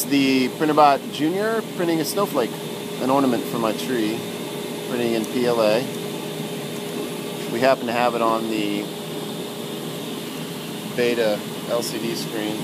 It's the Printrbot Junior printing a snowflake, an ornament for my tree, printing in PLA. We happen to have it on the beta LCD screen.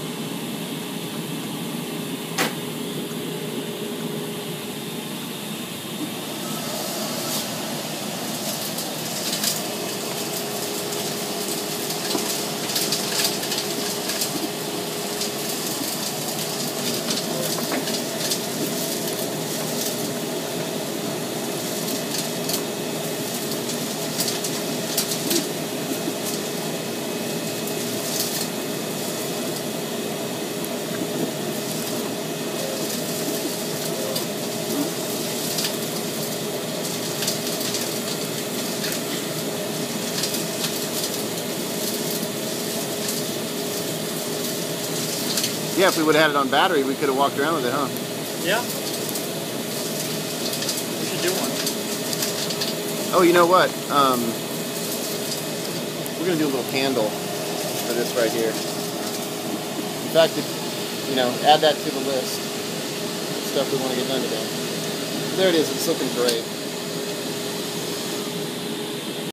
Yeah, if we would have had it on battery, we could have walked around with it, huh? Yeah. We should do one. Oh, you know what? We're going to do a little candle for this right here. In fact, add that to the list of stuff we want to get done today. There it is. It's looking great.